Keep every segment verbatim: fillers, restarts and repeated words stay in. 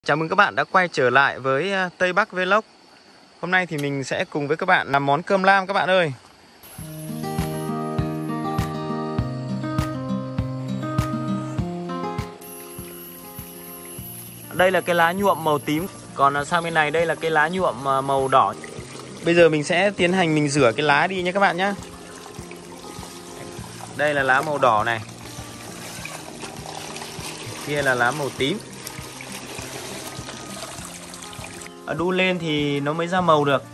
Chào mừng các bạn đã quay trở lại với Tây Bắc Vlog. Hôm nay thì mình sẽ cùng với các bạn làm món cơm lam các bạn ơi. Đây là cái lá nhuộm màu tím, còn sang bên này đây là cái lá nhuộm màu đỏ. Bây giờ mình sẽ tiến hành mình rửa cái lá đi nhé các bạn nhé. Đây là lá màu đỏ này, kia là lá màu tím. Đun lên thì nó mới ra màu được.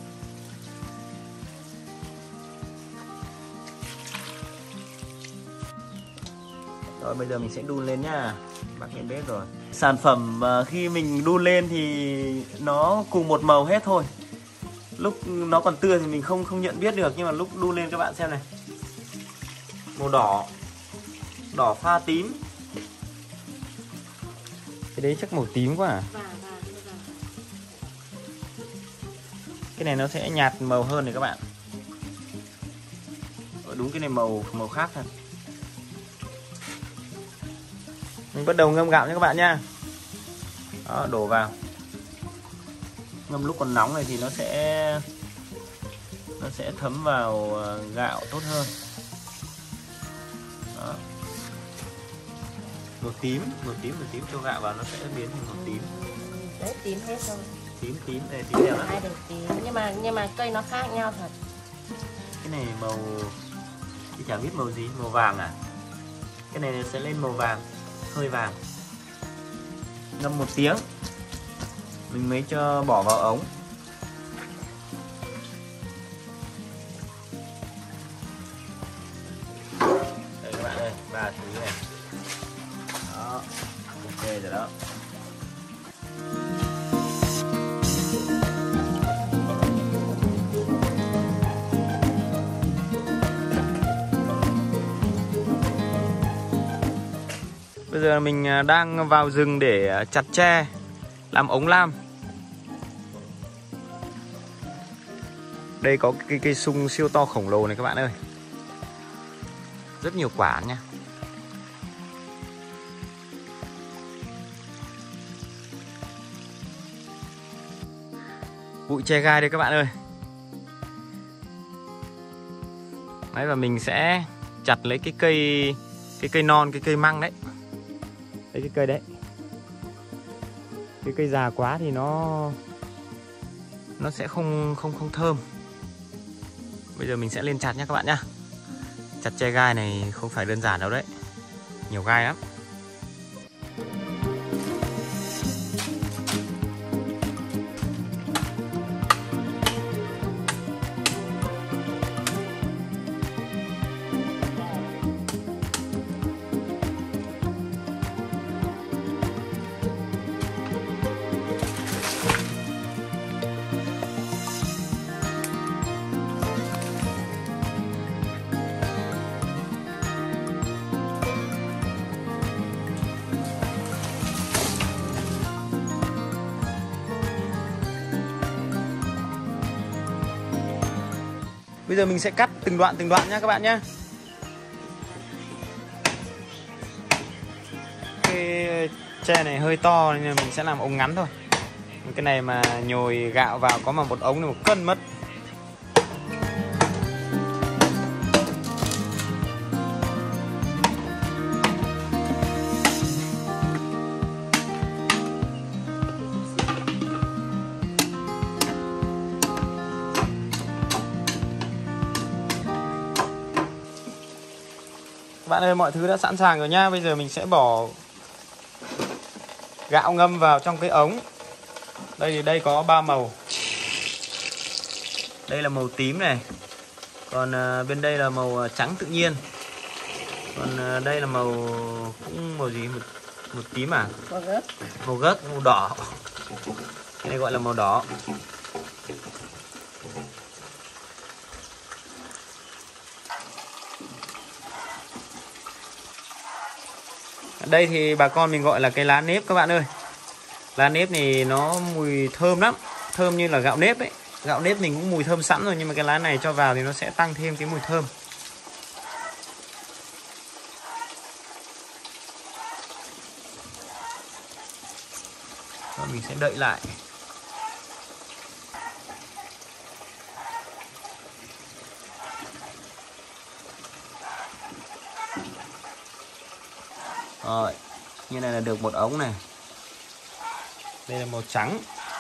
Rồi bây giờ mình sẽ đun lên nhá. Bác lên bếp rồi. Sản phẩm khi mình đun lên thì nó cùng một màu hết thôi. Lúc nó còn tươi thì mình không không nhận biết được, nhưng mà lúc đun lên các bạn xem này. Màu đỏ, đỏ pha tím. Cái đấy chắc màu tím quá à? Cái này nó sẽ nhạt màu hơn này các bạn. Đúng, cái này màu màu khác thật. Mình bắt đầu ngâm gạo nha các bạn nha. Đó, đổ vào. Ngâm lúc còn nóng này thì nó sẽ nó sẽ thấm vào gạo tốt hơn. Đó. Màu tím, màu tím, màu tím cho gạo vào nó sẽ biến thành màu tím. Đấy, tím hết rồi. Tím tím đây, tím đẹp lắm. Hai đều tím, nhưng mà nhưng mà cây nó khác nhau thật. Cái này màu, thì chẳng biết màu gì, màu vàng à? Cái này sẽ lên màu vàng, hơi vàng. Ngâm một tiếng mình mới cho bỏ vào ống. Đây các bạn ơi, ba thứ này. Đó, ok rồi đó. Bây giờ mình đang vào rừng để chặt tre làm ống lam. Đây có cái cây sung siêu to khổng lồ này các bạn ơi. Rất nhiều quả nha. Bụi tre gai đây các bạn ơi. Đấy, và mình sẽ chặt lấy cái cây cái cây non, cái cây măng đấy. Đấy, cái cây đấy. Cái cây già quá thì nó nó sẽ không không không thơm. Bây giờ mình sẽ lên chặt nhé các bạn nhá. Chặt tre gai này không phải đơn giản đâu đấy. Nhiều gai lắm. Bây giờ mình sẽ cắt từng đoạn từng đoạn nhá các bạn nhé. Cái tre này hơi to nên mình sẽ làm ống ngắn thôi. Cái này mà nhồi gạo vào có mà một ống này một cân mất. Các bạn ơi, mọi thứ đã sẵn sàng rồi nhá. Bây giờ mình sẽ bỏ gạo ngâm vào trong cái ống. Đây thì đây có ba màu. Đây là màu tím này. Còn bên đây là màu trắng tự nhiên. Còn đây là màu cũng màu gì? Một, một tím à? Màu gớt. Màu gớt, màu đỏ. Cái này gọi là màu đỏ. Đây thì bà con mình gọi là cái lá nếp các bạn ơi. Lá nếp thì nó mùi thơm lắm. Thơm như là gạo nếp ấy. Gạo nếp mình cũng mùi thơm sẵn rồi, nhưng mà cái lá này cho vào thì nó sẽ tăng thêm cái mùi thơm. Rồi mình sẽ đậy lại. Rồi, như này là được một ống này. Đây là màu trắng.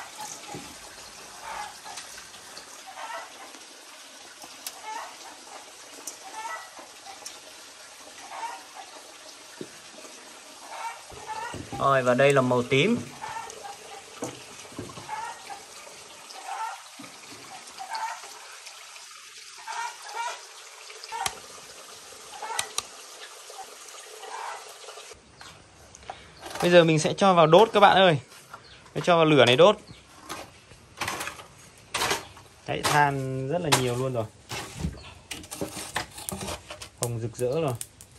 Rồi, và đây là màu tím. Bây giờ mình sẽ cho vào đốt các bạn ơi. Cho vào lửa này đốt. Đấy, than rất là nhiều luôn rồi. Hồng rực rỡ rồi.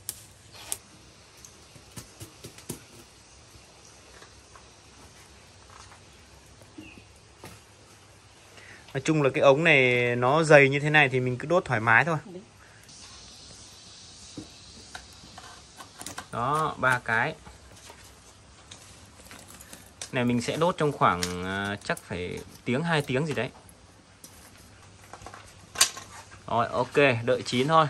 Nói chung là cái ống này nó dày như thế này thì mình cứ đốt thoải mái thôi. Đó, ba cái. Này mình sẽ đốt trong khoảng uh, chắc phải tiếng hai tiếng gì đấy. Rồi, ok, đợi chín thôi.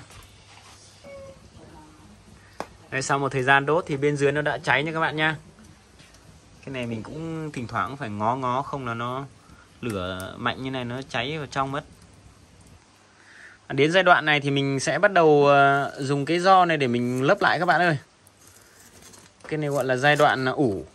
Đây, sau một thời gian đốt thì bên dưới nó đã cháy nha các bạn nha. Cái này mình cũng thỉnh thoảng phải ngó ngó, không là nó lửa mạnh như này nó cháy vào trong mất. Đến giai đoạn này thì mình sẽ bắt đầu uh, dùng cái gio này để mình lấp lại các bạn ơi. Cái này gọi là giai đoạn ủ.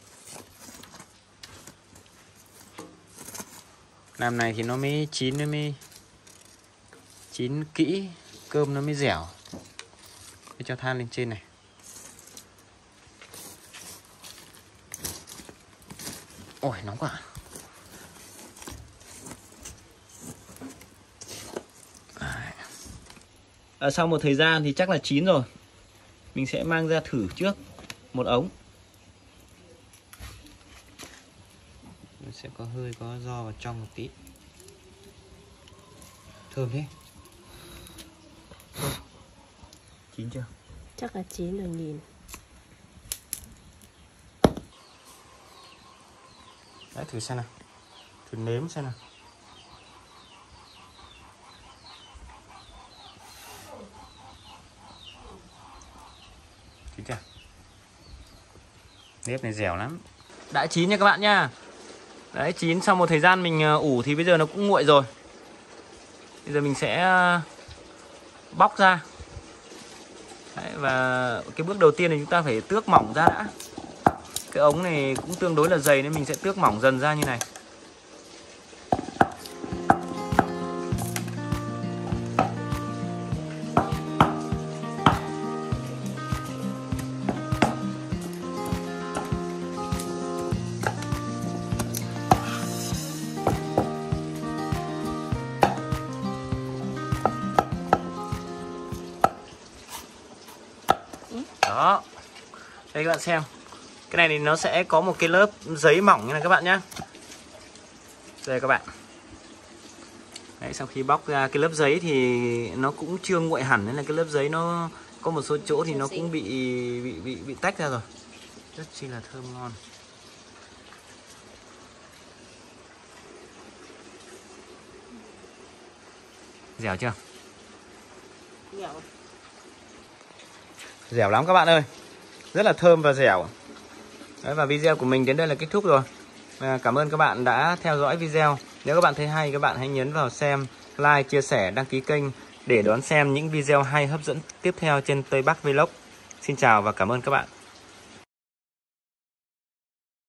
Làm này thì nó mới chín, nó mới chín kỹ, cơm nó mới dẻo. Để cho than lên trên này. Ôi nóng quá. À, sau một thời gian thì chắc là chín rồi. Mình sẽ mang ra thử trước một ống. Nó sẽ có hơi có gio vào trong một tí. Thơm thế. Chín chưa? Chắc là chín rồi nhìn. Đấy, thử xem nào. Thử nếm xem nào. Chín chưa? Nếp này dẻo lắm. Đã chín nha các bạn nha. Đấy, chín sau một thời gian mình ủ thì bây giờ nó cũng nguội rồi. Bây giờ mình sẽ bóc ra. Đấy, và cái bước đầu tiên thì chúng ta phải tước mỏng ra đã. Cái ống này cũng tương đối là dày nên mình sẽ tước mỏng dần ra như này. Đó. Đây các bạn xem. Cái này thì nó sẽ có một cái lớp giấy mỏng như này các bạn nhé. Đây các bạn. Đấy, sau khi bóc ra cái lớp giấy thì nó cũng chưa nguội hẳn, nên là cái lớp giấy nó có một số chỗ thì nó cũng bị bị bị bị tách ra rồi. Rất chi là thơm ngon. Dẻo chưa? Dẻo. Dẻo lắm các bạn ơi. Rất là thơm và dẻo. Đấy, và video của mình đến đây là kết thúc rồi. À, cảm ơn các bạn đã theo dõi video. Nếu các bạn thấy hay, các bạn hãy nhấn vào xem, like, chia sẻ, đăng ký kênh để đón xem những video hay hấp dẫn tiếp theo trên Tây Bắc Vlog. Xin chào và cảm ơn các bạn.